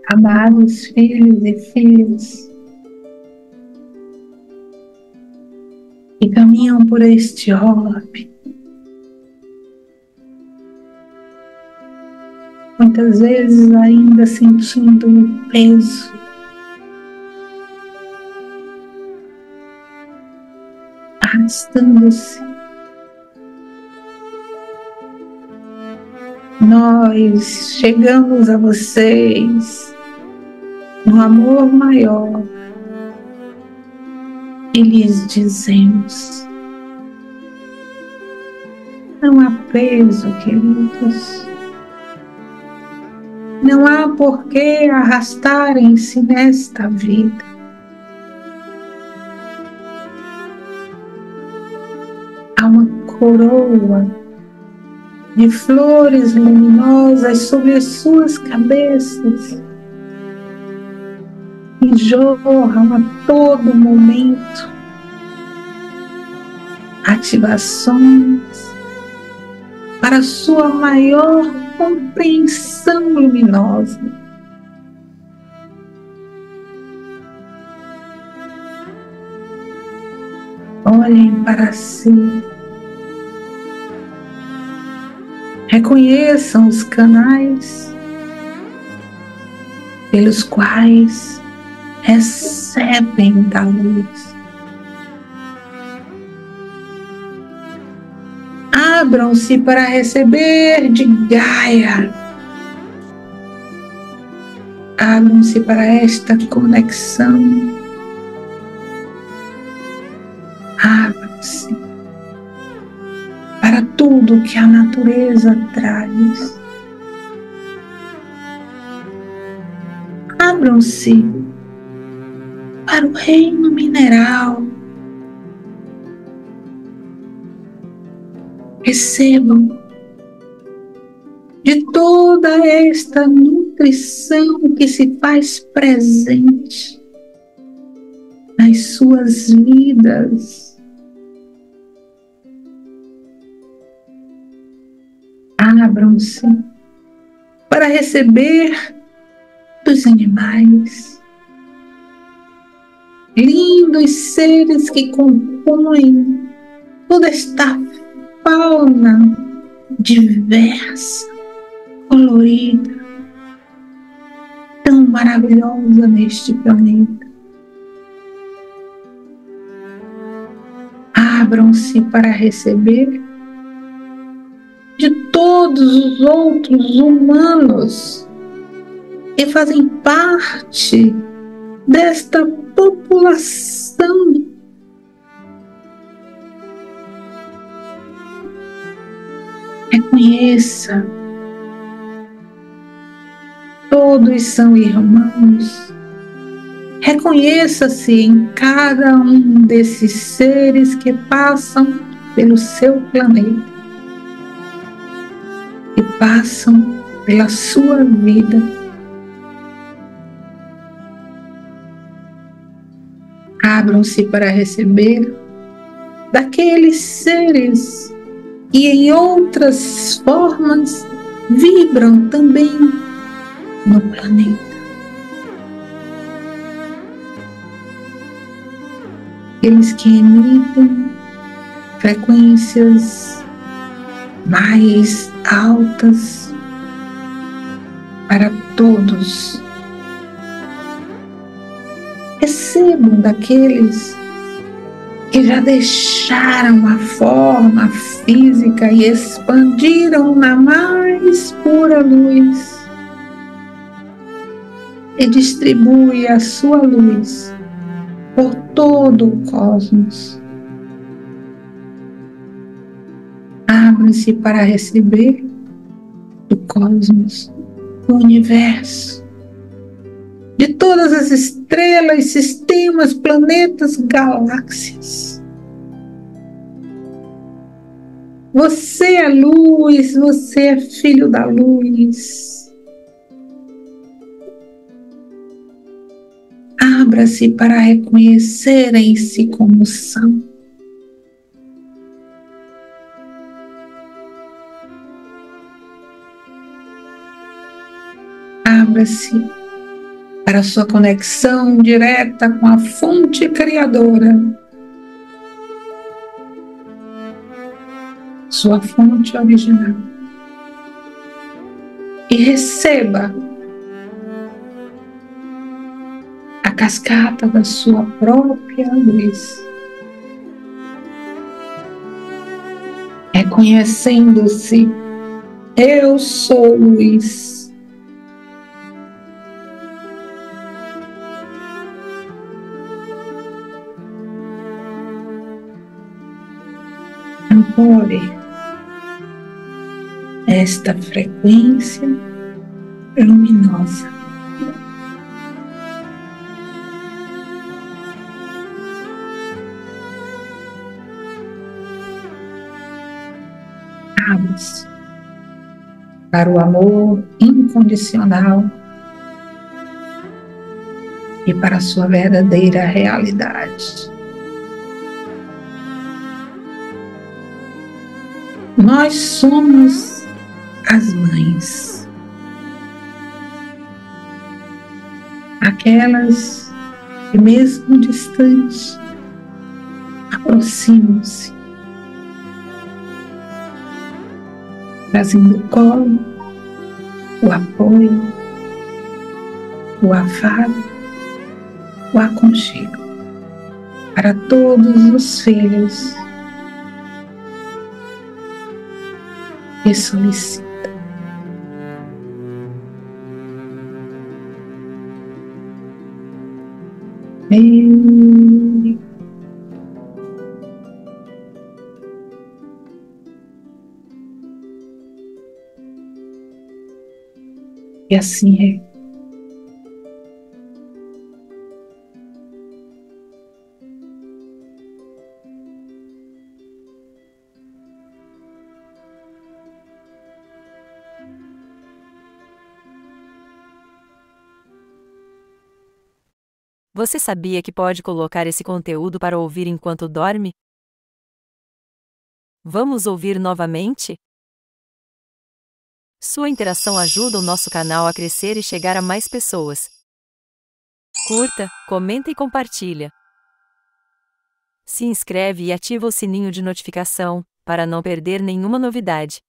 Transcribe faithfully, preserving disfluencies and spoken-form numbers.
Amados filhos e filhas que caminham por este orbe, muitas vezes ainda sentindo o peso arrastando-se. Nós chegamos a vocês no amor maior e lhes dizemos: não há peso, queridos. Não há por que arrastarem-se nesta vida. Há uma coroa de flores luminosas sobre as suas cabeças e jorram a todo momento ativações para sua maior compreensão luminosa. Olhem para si. Reconheçam os canais pelos quais recebem da luz. Abram-se para receber de Gaia. Abram-se para esta conexão. Abram-se para tudo que a natureza traz. Abram-se para o reino mineral. Recebam de toda esta nutrição que se faz presente nas suas vidas. Abram-se para receber dos animais, lindos seres que compõem toda esta fauna diversa, colorida, tão maravilhosa neste planeta. Abram-se para receber de todos os outros humanos que fazem parte desta população. Reconheça, todos são irmãos. Reconheça-se em cada um desses seres que passam pelo seu planeta, que passam pela sua vida. Abram-se para receber daqueles seres e em outras formas vibram também no planeta. Aqueles que emitem frequências mais altas para todos. Recebam daqueles que já deixaram a forma física e expandiram na mais pura luz, e distribui a sua luz por todo o cosmos. Abrem-se para receber do cosmos, do universo, de todas as estrelas, sistemas, planetas, galáxias. Você é luz, você é filho da luz. Abra-se para reconhecerem-se como são. Abra-se para sua conexão direta com a fonte criadora, sua fonte original. E receba a cascata da sua própria luz, reconhecendo-se: eu sou luz. Ancore esta frequência luminosa. Abra-se para o amor incondicional e para a sua verdadeira realidade. Nós somos as mães, aquelas que mesmo distante aproximam-se, trazendo o colo, o apoio, o afago, o aconchego para todos os filhos que solicitam. E... e assim é. Você sabia que pode colocar esse conteúdo para ouvir enquanto dorme? Vamos ouvir novamente? Sua interação ajuda o nosso canal a crescer e chegar a mais pessoas. Curta, comenta e compartilha. Se inscreve e ativa o sininho de notificação, para não perder nenhuma novidade.